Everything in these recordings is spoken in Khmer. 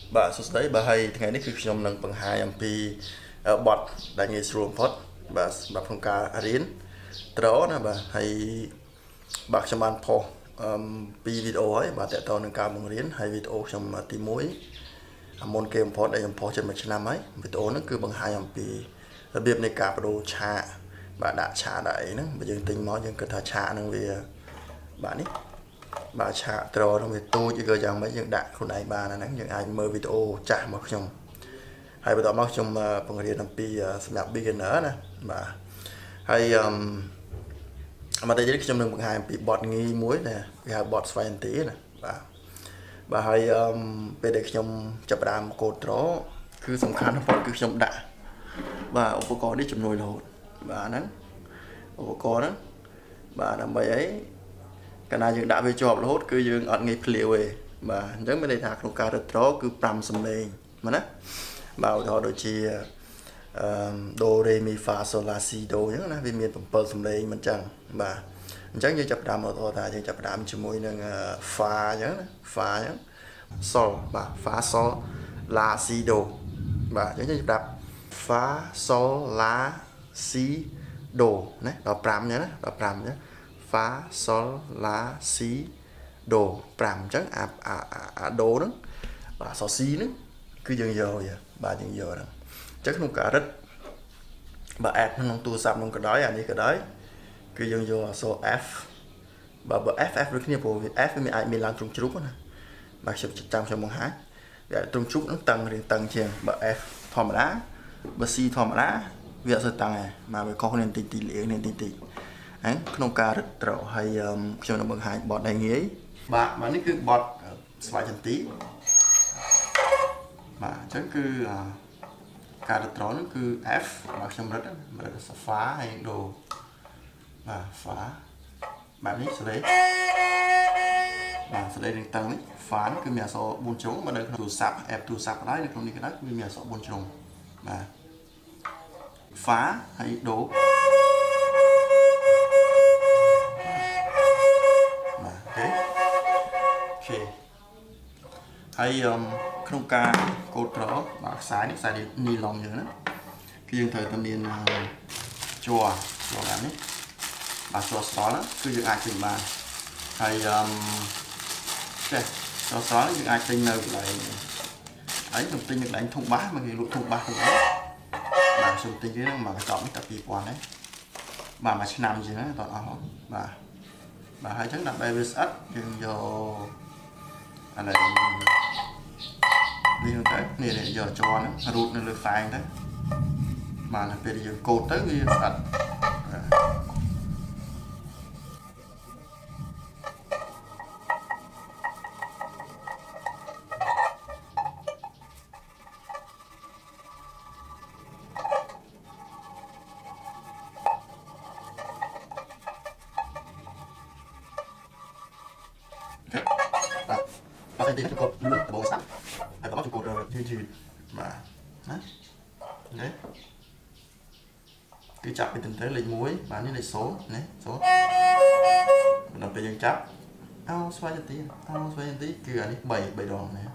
បាទសួស្តីបាទហើយថ្ងៃនេះគឺខ្ញុំនឹងបង្ហាញអំពីបទដែលងាយស្រួលបំផុតបាទសម្រាប់ក្នុងការរៀនត្រណាបាទហើយបាទខ្ញុំបានផុសពីវីដេអូហើយបាទតើតើនឹងការបង្រៀនហើយវីដេអូខ្ញុំទី1មុនគេបំផុតដែលខ្ញុំផុសជិត1ឆ្នាំហើយវីដេអូហ្នឹងគឺបង្ហាញអំពីរបៀបនៃការបដូរឆាកបាទដាក់ឆាកដាក់អីហ្នឹងបើយើងទិញមកយើងគិតថាឆាកហ្នឹងវាបាទនេះបាទឆាកត្រនឹងវាទូចឬក៏យ៉ាងម៉េចយើងដាក់ខ្លួនឯងបានហ្នឹងយើងអាចមើលវីដេអូចាស់មកខ្ញុំហើយបន្តមកខ្ញុំបង្រៀនអំពីសម្រាប់ beginner ណាបាទហើយមកតែនេះខ្ញុំនឹងបង្ហាញអំពីបទងាយមួយណាគេហៅបទស្វែងទីណាបាទហើយពេលដែលខ្ញុំចាប់ផ្ដើមកូដត្រគឺសំខាន់បំផុតគឺខ្ញុំដាក់បាទឧបករណ៍នេះចំនួនរហូតបាទហ្នឹងឧបករណ៍ហ្នឹងបាទដើម្បីអីកាលណាយើងដាក់វាជាប់រហូតគឺយើងអត់ងាយភ្លាវទេបាទអញ្ចឹងមានន័យថាក្នុងការរឹតត្រគឺ5សំឡេងមែនណាបាទឧទាហរណ៍ដូចជាដូរ៉េមីហ្វាសូឡាស៊ីដូអញ្ចឹងណាវាមាន7សំឡេងមិនអញ្ចឹងបាទអញ្ចឹងយើងចាប់ផ្ដើមឧទាហរណ៍ថាយើងចាប់ផ្ដើមជាមួយនឹងហ្វាអញ្ចឹងណាហ្វាអញ្ចឹងសូលបាទហ្វាសូឡាស៊ីដូបាទអញ្ចឹងយើងចាប់ផ្ដើមហ្វាសូឡាស៊ីដូណាដល់5អញ្ចឹងណាដល់5អញ្ចឹងFa Sol La Si Do 5អញ្ចឹងអាដូហ្នឹងបាទសស៊ីហ្នឹងគឺយើងយកបាទយើងយកហ្នឹងអញ្ចឹងក្នុងការរឹតបាទ add ក្នុងទូរស័ព្ទក្នុងក៏ដោយអានេះក៏ដោយគឺយើងយកអក្សរ F បើ F ដូចគ្នាព្រោះ F វាអាចមានឡើងទ្រង់ជ្រូកណាបាទខ្ញុំបង្ហាញវាទ្រង់ជ្រូកហ្នឹងតឹងរៀងតឹងជាងបើ F ធម្មតាបើ C ធម្មតាវាអត់សូវតឹងទេបាទវាខុសគ្នាបន្តិចលាងគ្នាបន្តិចក្នុងការរឹតត្រហើយខ្ញុំនឹងបង្ហាញបទដែលងាយបាទនេះគឺបទស្វាយចន្ទីបាទអញ្ចឹងគឺការរឹតត្រនោះគឺ F បាទខ្ញុំរឹតហ្វាហើយដូបាទហ្វាបែបនេះសលេបាទសលេនឹងតឹងនេះហ្វាគឺមានអក្សរ4ជ្រុងមកនៅក្នុងទូរស័ព្ទ app ទូរស័ព្ទក៏ដោយនៅក្នុងនេះក៏ដោយគឺមានអក្សរ4ជ្រុងបាទហ្វាហើយដូហើយក្នុងការកូដត្របាទខ្សែនេះខ្សែនីឡុងយើងណាគឺយើងត្រូវតែមានជ័របែបនេះបាទជ័រស្រាល់គឺយើងអាចទិញបានហើយចេះជ័រស្រាល់យើងអាចទិញនៅកន្លែងហើយខ្ញុំទិញនៅកន្លែងធុងបាសមកគេលក់ធុងបាសទៅបាទខ្ញុំទិញវាហ្នឹងមកកញ្ចប់នេះតែ2000ទេបាទមួយឆ្នាំជាងណាតោះអស់បាទហើយអញ្ចឹងដើម្បីវាស្អិតយើងយកអានេះវាទៅនេះយកជ័រហ្នឹងរូតនៅលើហ្វែងទៅបាទដល់ពេលយើងកូតទៅវាស្អិតបាទទីខ្ញុំកត់លឿនបងស្ដាប់ហើយបងជួយកត់យឺតបាទណានេះគឺចាប់ពីទៅលេខ1បាទនេះលេខ0ណា0ដល់ពេលយើងចាប់ស្វ័យចន្ទីគឺអានេះ3ដងណា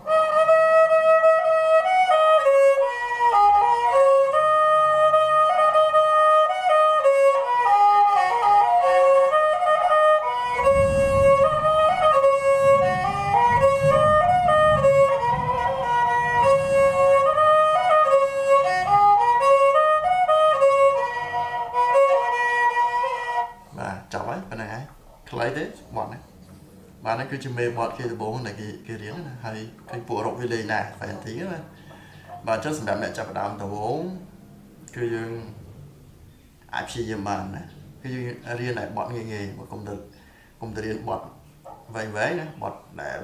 ចប់ហើយប៉ុណ្ណឹងហើយខ្លីទេបទហ្នឹងបាទហ្នឹងគឺជាមេបទគេដំបូងដែលគេរៀនណាហើយឃើញពួករកវាលេងដែរហ្វែនទីណាបាទអញ្ចឹងសម្រាប់អ្នកចាប់ផ្ដើមដំបូងគឺយើងអាចព្យាយាមបានណាគឺយើងរៀនតែបទងាយៗមកកុំទៅរៀនបទវែងណាបទដែល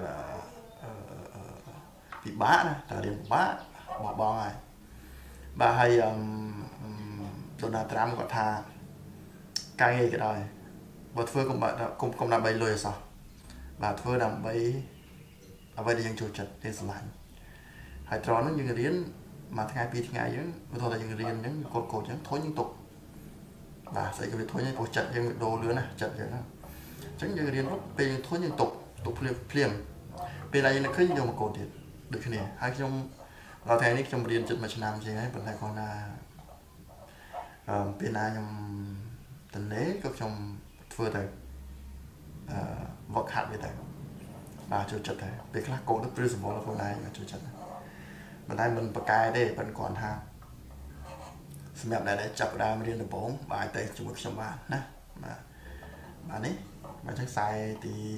ពិបាកណាតែរៀនពិបាកបោះបង់ហើយបាទហើយដូណាត្រាំគាត់ថាកាយងាយក៏ដោយបើធ្វើកុំដើម្បីលុយអសោះបាទធ្វើដើម្បីអ្វីដែលយើងចូលចិត្តទេស្រឡាញ់ហើយត្រង់ហ្នឹងយើងរៀនមួយថ្ងៃ2ថ្ងៃយើងបើថាយើងរៀនអញ្ចឹងកូដអញ្ចឹងធុញយើងទុកបាទស្អីក៏វាធុញហើយព្រោះចិត្តយើងដូរលឿនណាចិត្តយើងណាអញ្ចឹងយើងរៀនពេលយើងធុញយើងទុកភ្លាមពេលដែលយើងនឹកឃើញយកមកកូដទៀត được cái này hai trong vào thầy này trong điền chụp mà nam gì ấy vẫn là còn là bên ai trong tình lễ các trong vừa thầy vật hạt về thầy và cho chật thầy việc là cổ đức principle là phần này mà cho chật mình đây mình bật cài để vẫn còn ha xem này để chập ra mới điền được 4 bài tệ chung một trong ba nè mà ấy mà chắc sai thì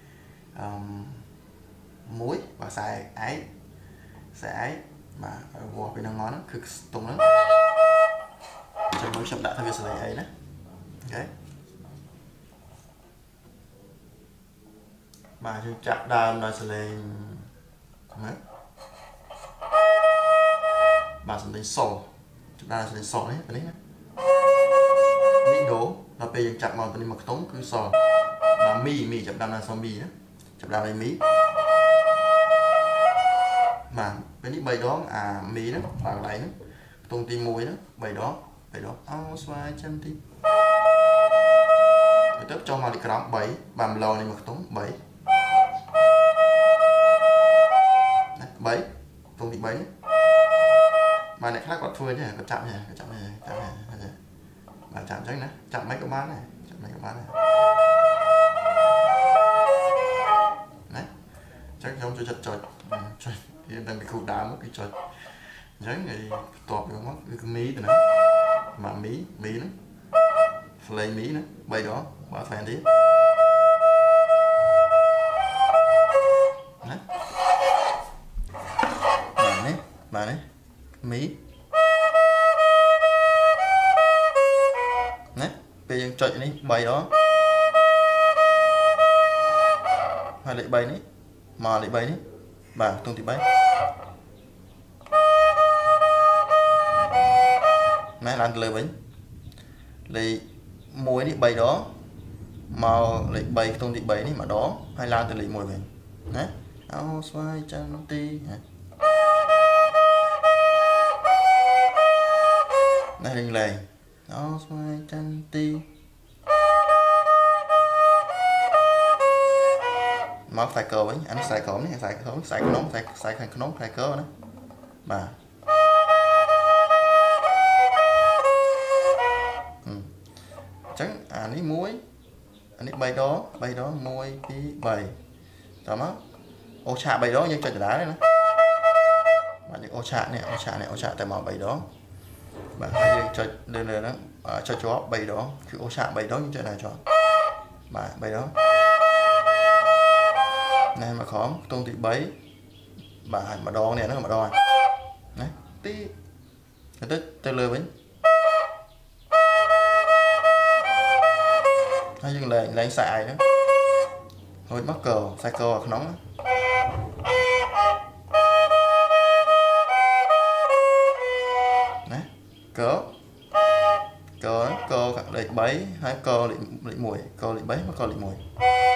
muối và xài ấy mà qua bên đang ngon cực tung lắm trong mới chậm đã thay vì xử lý ấy đấy ok mà chúng chạm đàn là xử lý mà xử lý sổ chạm đàn là xử lý sổ đấy đấy mỹ đố là bây giờ chạm màu tụi mặc tống cứ sổ mà mi chạm đàn là sổ mi đó chạm đàn là mỹ mà bênนี้ bay đó mí đó và lại đó tung tim mùi đó bay đó áo xoay chân tim rồi tiếp cho màu đi cắm 7 bàn lò này mặc tống 7 7 tung thì 7 mà này khác còn phơi nhỉ có chạm này mà chạm chắc nữa chạm mấy cái bán này đấy chắc không cho chật trời thì đang bị khổ đá mất cái trời giống người tọt vào mắt cái mí từ nó mà mí nó lấy mí nữa bay đó bà phèn đi mà đấy mí đấy bây giờ chạy đi bay đó hay lại bay đấy mà lại bay đấy bà tung thì bay nãy làm lời bánh lấy muối đi bay đó mà lại bay tung thì bay này mà đó hay làm từ lấy muối về nè áo xoay chân ti này lên lề áo xoay chân ti máu xài cờ ấy anh xài cổng này xài cái nón xài cờ đó mà chắc anh ấy muối anh ấy bay đó muối tí bầy tao má ô chạ bay đó nhưng trời đá đấy nó mà những ô chạ tại màu bay đó mà hay chơi lên đó cho chó bay đóคือô chạ bay đó nhưng trời này cho mà bay đó này mà khó tung thì bấy bà mà đo này nó mà đo này tí tới lừa bánh hay dừng lại lấy xài đó thôi mắc cờ xài cờ hoặc nóng đấy cờ lại bấy hai cờ lại mùi cờ lại bấy mắc cờ lại mùi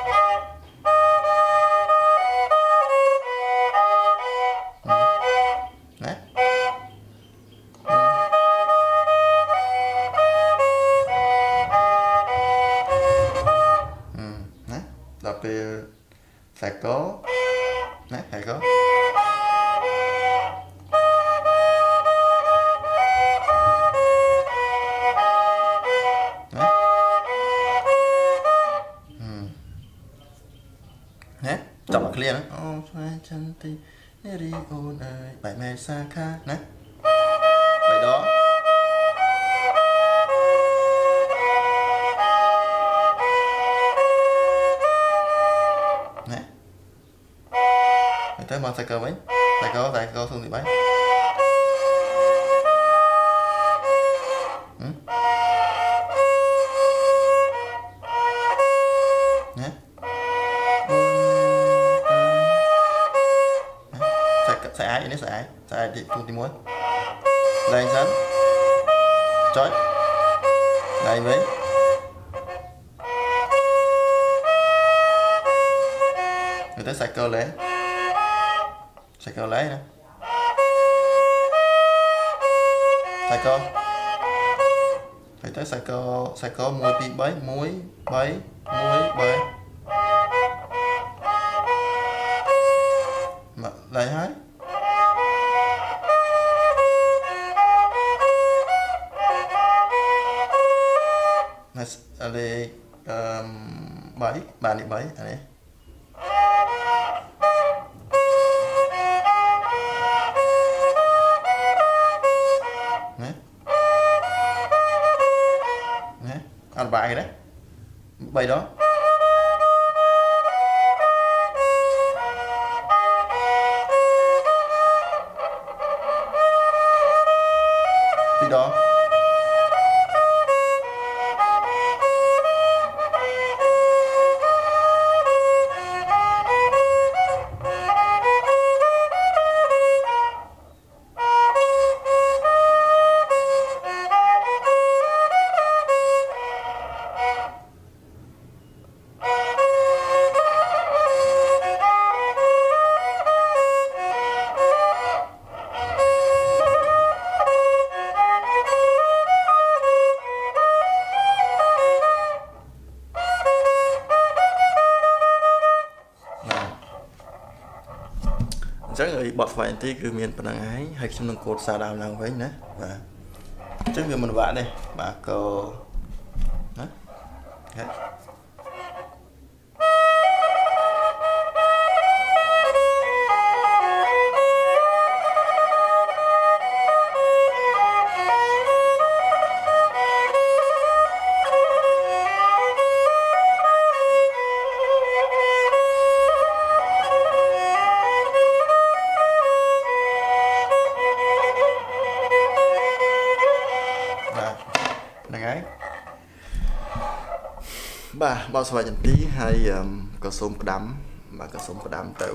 phải có đấy phải có đấy chọn là clear đó ô xoay chân ti đi ôn ơi bài mê sa kha đấy bài đó tới mà xài cờ bánh xài cờ thường thì bánh xài ai vậy đấy xài ai thì thường thì muối lên sẵn chói đây với người ta xài cờ lên xài cờ lấy nè xài cờ phải tới xài cờ muối bị bấy muối bấy mà lại hái លេ3បាទនេះ3អានេះអត់បាយទេ3ដង2ដងចឹងឲ្យបត់ស្វែងទីគឺមានប៉ុណ្ណឹងហើយហើយខ្ញុំនឹងកូដសារដើមឡើងវិញណាបាទអញ្ចឹងវាមិនវាក់ទេបាទក៏ណាហេបាទបោះស្វែងចន្ទីហើយក៏សូមផ្ដាំបាទក៏សូមផ្ដាំទៅ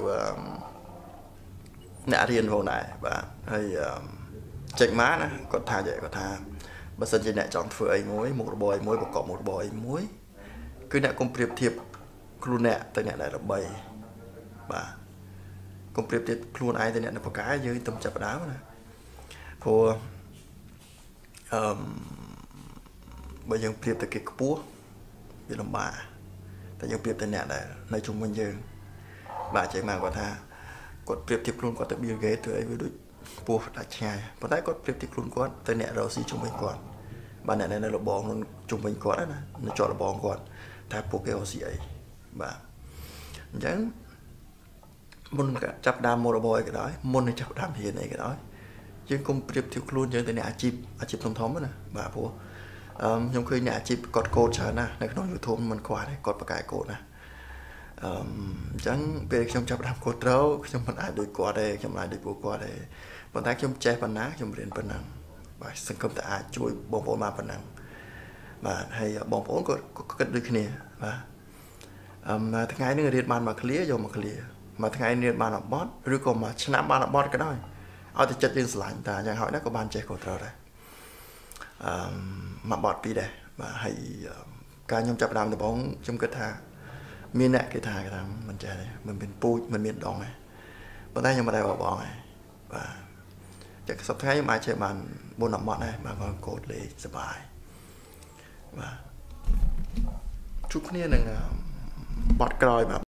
អ្នករៀនផងដែរបាទហើយចេញមកណាគាត់ថាគាត់ថាបើសិនជាអ្នកចង់ធ្វើអីមួយមុខរបរអីមួយប្រកបមុខរបរអីមួយគឺអ្នកកុំប្រៀបធៀបខ្លួនអ្នកទៅអ្នកដែលល្បីបាទកុំប្រៀបធៀបខ្លួនឯងទៅអ្នកនៅបកកាយយើងទៅចាប់ផ្ដើមណាព្រោះបើយើងប្រៀបទៅគេខ្ពស់វាលំបាកតែយើងប្រៀបទៅអ្នកដែលនៅជុំវិញយើងបាទចេះមកគាត់ថាគាត់ប្រៀបធៀបខ្លួនគាត់ទៅ Bill Gates ទៅអីវាដូចពោះដាច់ឆ្ងាយប៉ុន្តែគាត់ប្រៀបធៀបខ្លួនគាត់ទៅអ្នករស់ស៊ីជុំវិញគាត់បាទអ្នកនៅលបងជុំវិញគាត់ណានៅជាប់លបងគាត់ថាពួកគេរស់ស៊ីអីបាទអញ្ចឹងមុនចាប់ដើមមុខរបរអីក៏ដោយមុននឹងចាប់ដើមរៀនអីក៏ដោយយើងកុំប្រៀបធៀបខ្លួនយើងទៅអ្នកអាជីពធំណាបាទព្រោះខ្ញុំឃើញអ្នកអាជីពគាត់កូដច្រើនណាស់នៅក្នុង YouTube មិនខ្វះទេគាត់បកកាយកូដណាអញ្ចឹងពេលខ្ញុំចាប់ដើមកូដត្រូវខ្ញុំមិនអាចដូចគាត់ទេខ្ញុំអាចដូចពួកគាត់ទេប៉ុន្តែខ្ញុំចេះប៉ុណ្ណាខ្ញុំរៀនប៉ុណ្ណឹងបាទសង្ឃឹមតែអាចជួយបងប្អូនមកប៉ុណ្ណឹងបាទហើយបងប្អូនក៏គិតដូចគ្នាបាទថ្ងៃនេះរៀនបានមក clear យកមក clear មួយថ្ងៃរៀនបានអបត់ឬក៏មួយឆ្នាំបានអបត់ក៏ដោយឲ្យតែចិត្តយើងស្រឡាញ់តែយ៉ាងហោចណាស់ក៏បានចេះកូដត្រូវដែរមកបត់ពីដែរបាទហើយការខ្ញុំចាប់ដើមដំបូងខ្ញុំគិតថាមានអ្នកគេថាមិនចេះទេមិនមានពូជមិនមានដងទេប៉ុន្តែខ្ញុំមិនដែលបបងទេបាទតែសប្តាហ៍ខ្ញុំអាចចេះបាន4 10ម៉ត់ដែរបាទគាត់កូដលេខសប្បាយបាទជួបគ្នានឹងបត់ក្រោយបាទ